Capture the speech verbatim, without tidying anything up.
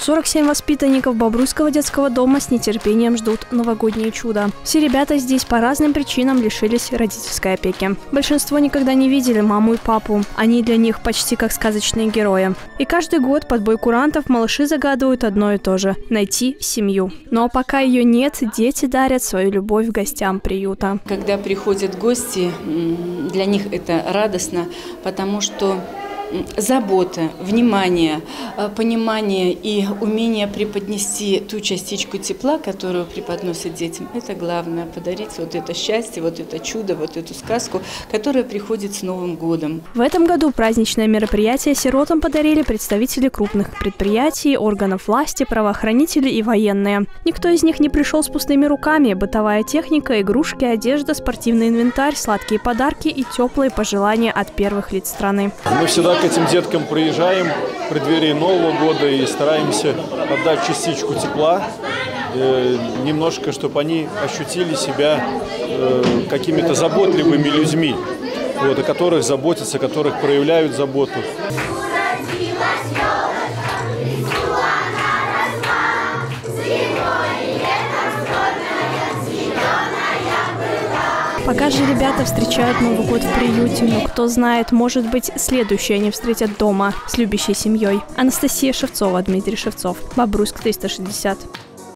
сорок семь воспитанников Бобруйского детского дома с нетерпением ждут новогоднее чудо. Все ребята здесь по разным причинам лишились родительской опеки. Большинство никогда не видели маму и папу. Они для них почти как сказочные герои. И каждый год под бой курантов малыши загадывают одно и то же – найти семью. Но пока ее нет, дети дарят свою любовь гостям приюта. Когда приходят гости, для них это радостно, потому что забота, внимание, понимание и умение преподнести ту частичку тепла, которую преподносят детям, это главное. Подарить вот это счастье, вот это чудо, вот эту сказку, которая приходит с Новым годом. В этом году праздничное мероприятие сиротам подарили представители крупных предприятий, органов власти, правоохранители и военные. Никто из них не пришел с пустыми руками. Бытовая техника, игрушки, одежда, спортивный инвентарь, сладкие подарки и теплые пожелания от первых лиц страны. Мы всегда к этим деткам приезжаем в преддверии Нового года и стараемся отдать частичку тепла, э, немножко, чтобы они ощутили себя э, какими-то заботливыми людьми, вот, о которых заботятся, о которых проявляют заботу. Пока же ребята встречают Новый год в приюте, но кто знает, может быть, следующее они встретят дома с любящей семьей. Анастасия Шевцова, Дмитрий Шевцов, Бобруйск триста шестьдесят.